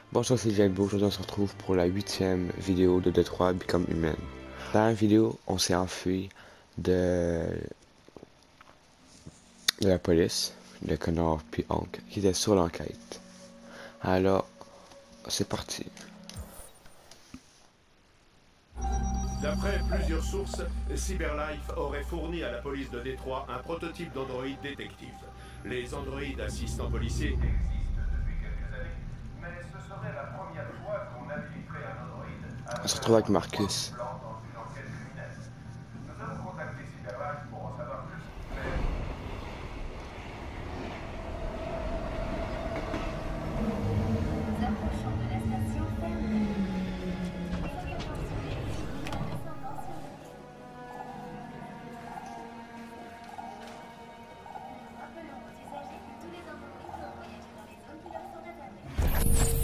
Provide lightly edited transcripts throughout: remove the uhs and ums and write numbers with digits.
Bonjour, c'est Jambo. Aujourd'hui, on se retrouve pour la 8e vidéo de Detroit Become Human. Dans la vidéo, on s'est enfui de, de la police, de Connor puis Hank, qui était sur l'enquête. Alors, c'est parti. D'après plusieurs sources, Cyberlife aurait fourni à la police de Détroit un prototype d'androïde détective. Les androïdes assistants policiers existent depuis quelques années, mais ce serait la première fois qu'on habiliterait un androïde à On se faire retrouve avec son propre Marcus. plan dans une enquête criminelle. Nous avons contacté Cyberlife pour en savoir plus, mais Nous approchons de la station fermée. Soyez attentifs si vous êtes descendant sur le quai. Rappelons aux usagers que tous les androïdes doivent voyager dans les zones qui leur sont réservées.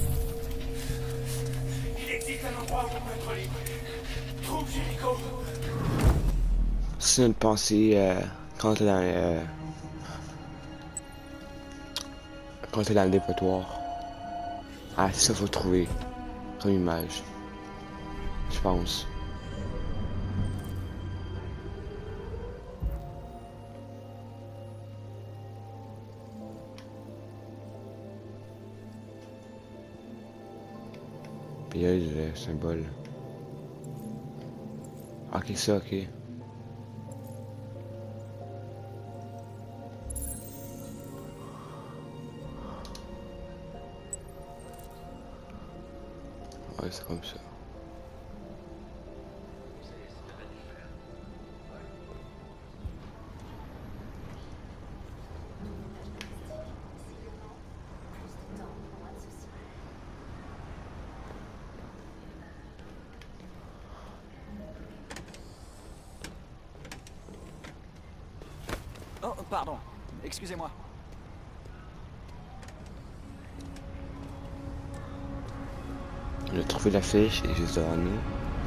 il existe un endroit où on peut être libre. Trouve Jericho. C'est une pensée quand t'es dans le dépotoir. Ah, c'est ça qu'il faut trouver comme image. Je pense. Puis il y a le symbole. Ok, ça, ok. Ouais, c'est comme ça. Plus de temps pour moins de soucis. Oh, pardon. Excusez-moi. On a trouvé la fiche et juste devant nous.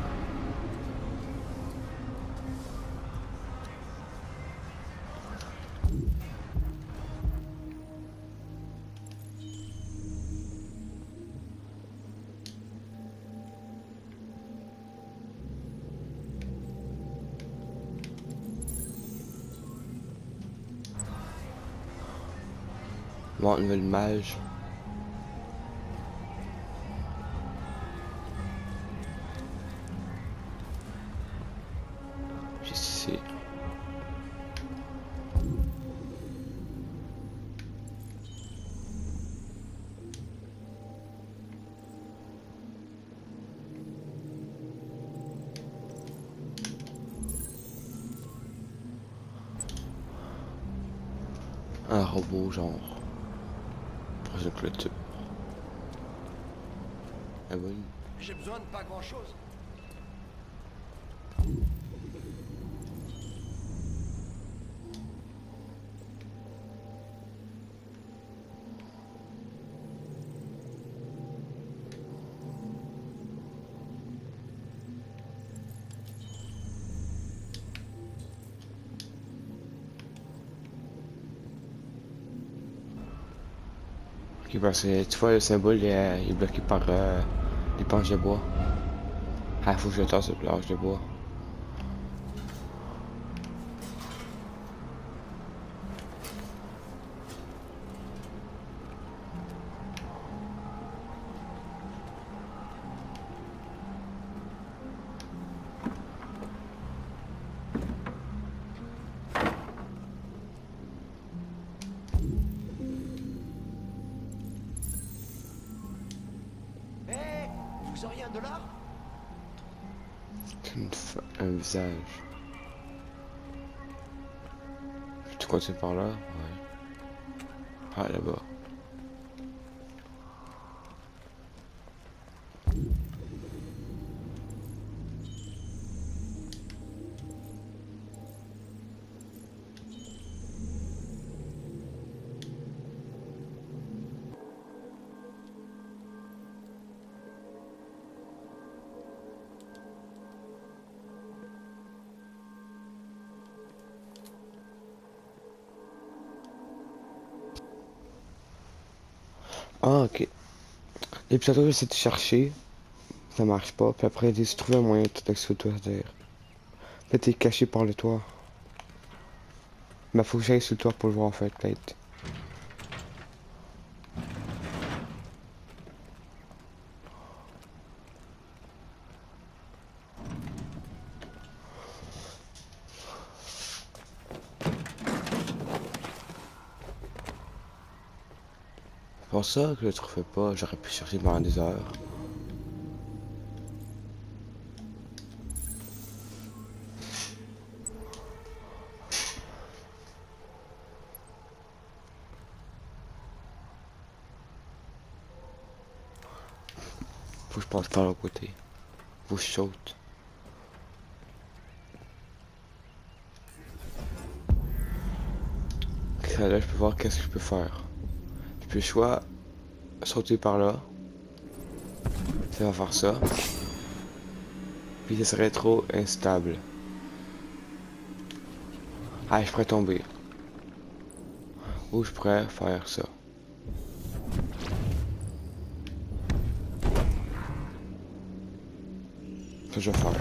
Bon, nouvelle image. Juste ici. Un robot genre. Pour une clôture. Ah oui. J'ai besoin de pas grand-chose. Ok, parce que tu vois le symbole il est bloqué par des planches de bois. Ah, faut que je tasse les planches de bois. Hé, vous auriez un dollar? C'est un visage. Tu continues par là? Ouais. Ah, là-bas. Ah, ok. Et puis tantôt, j'essaie de chercher. Ça marche pas. Puis après, j'ai trouvé un moyen de tout accès au toit derrière. Là, t'es caché par le toit. Mais faut que j'aille sur le toit pour le voir en fait, peut-être. C'est pour ça que je le trouvais pas. J'aurais pu chercher pendant des heures. Faut que je passe par l'autre côté. Faut que je saute. Ça, là, je peux voir qu'est-ce que je peux faire. Je peux soit sauter par là. Ça va faire ça. Puis ça serait trop instable. Ah, je pourrais tomber. Ou je pourrais faire ça. Ça, je vais faire.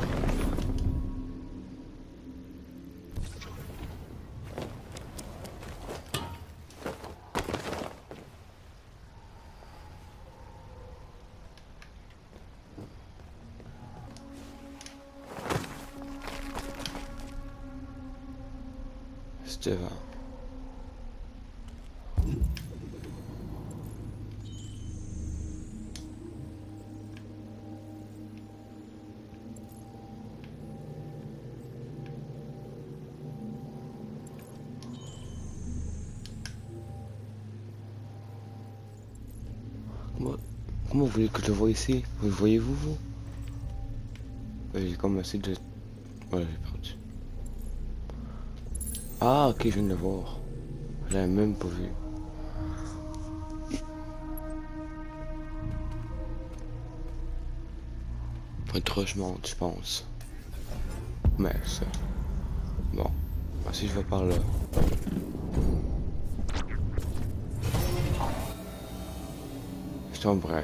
C'est devant. Comment vous voulez que je le voie ici? Vous le voyez-vous, vous? J'ai comme essayé de... Voilà, j'ai perdu. Ah, ok, je viens de le voir. Je l'avais même pas vu. Pas trop je monte, je pense. Mais ça... Bon. Ah, si je vais par là. Je tomberai.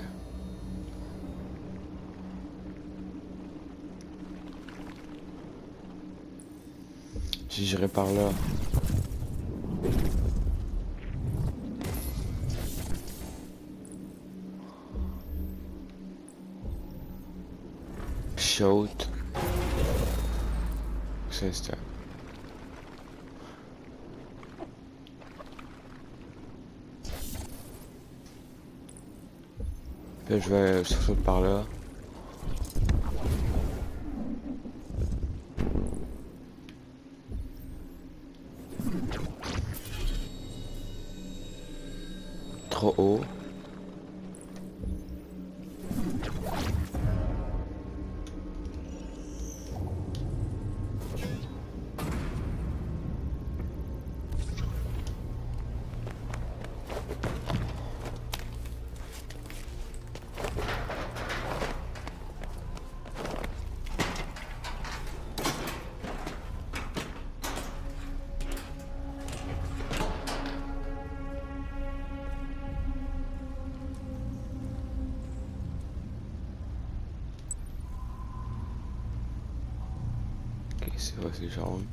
Si j'irai par là. Shoot. C'est ça. Puis je vais sauter par là. Trop haut. Ok, c'est vrai, c'est jaune.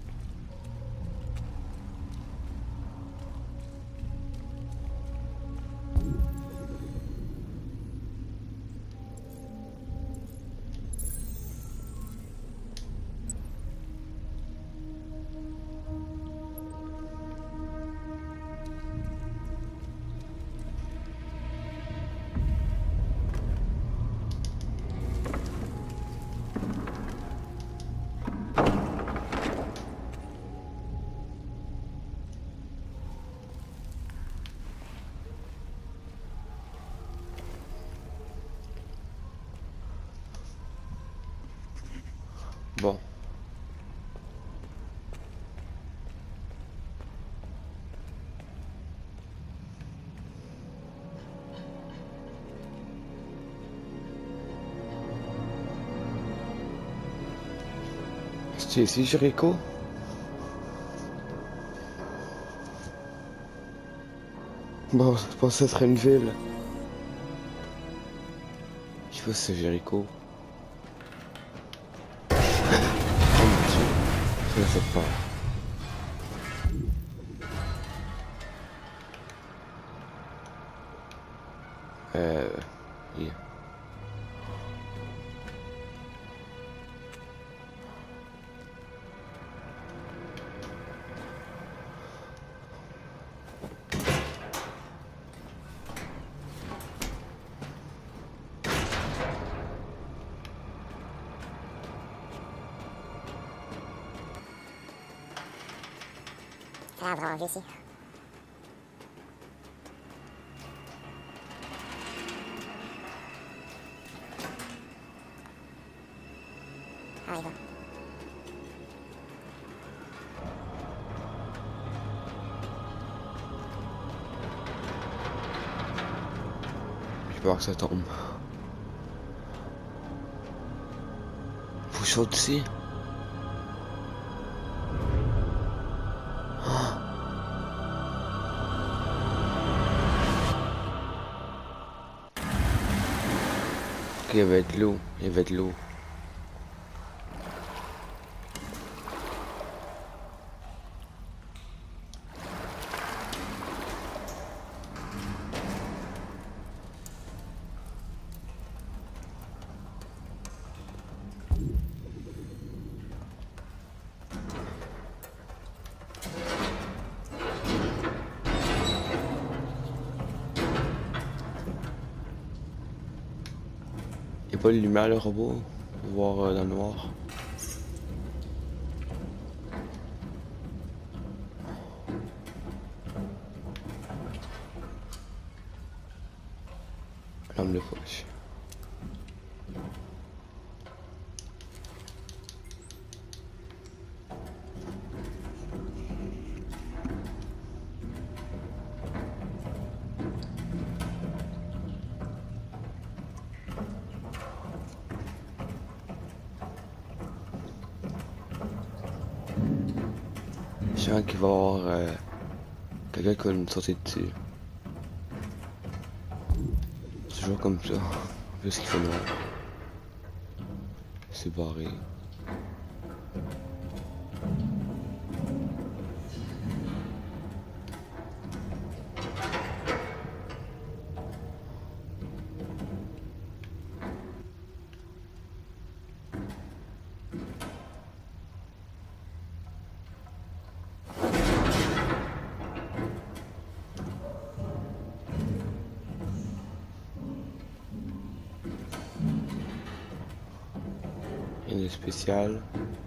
Bon. C'est ici, Jericho? Bon, je pense que ce serait une ville. pas si c'est Jericho. Oh mon dieu, ça m'a fait peur. Yeah. Ça a vraiment réussi. Ah oui, bon. J'ai peur que ça tombe. Faut que je saute ici. Ok, il va être l'eau. Il va être l'eau. Il n'y a pas de lumière le robot pour voir dans le noir. Lampe de poche. Je sens qu'il va y avoir quelqu'un qui va nous sauter dessus. C'est toujours comme ça. En plus qu'il fait noir. C'est barré. Rien de spécial.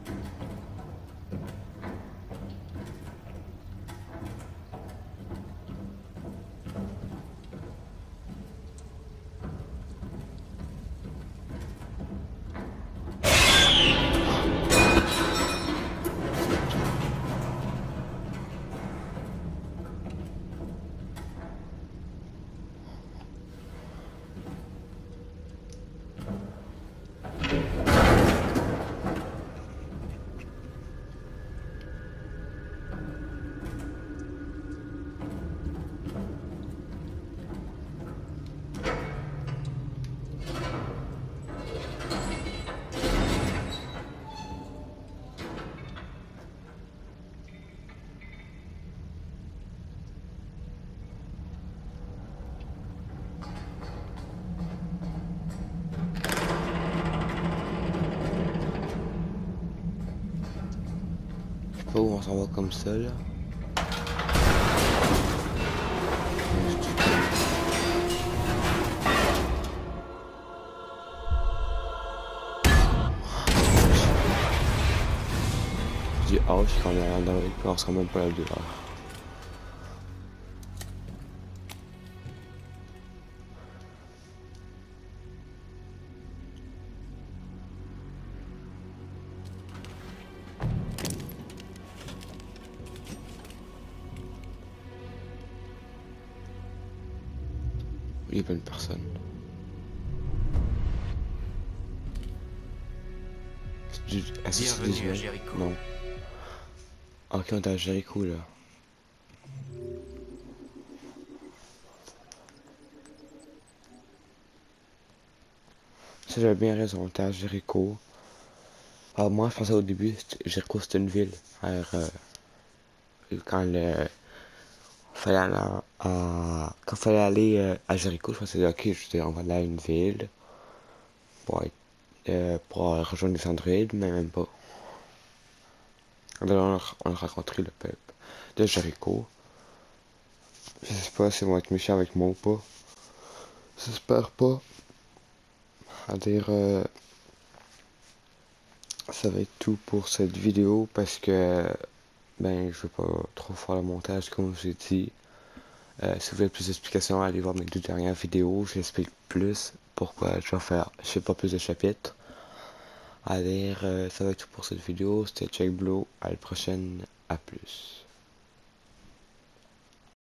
Je sais pas où on s'en va comme ça là. Je dis oh, je suis quand même dans le on sera même pas là dehors. Il y a plein de personnes. Bienvenue à Jericho. Non. Ok, on est à Jericho là. Ça, j'avais bien raison, on était à Jéricho. Alors, moi, je pensais au début, Jéricho, c'était une ville. Alors, quand quand fallait aller à Jéricho, je pensais, ok, on va aller à une ville pour rejoindre les androïdes, mais même pas. Alors, on a rencontré le peuple de Jéricho. Je sais pas si ils vont être méchants avec moi ou pas. J'espère pas. À dire, ça va être tout pour cette vidéo parce que, ben, je veux pas trop faire le montage comme je vous ai dit. Si vous voulez plus d'explications, allez voir mes 2 dernières vidéos. J'explique plus pourquoi je fais pas plus de chapitres. À dire, ça va être tout pour cette vidéo. C'était Check Blow. À la prochaine. À plus.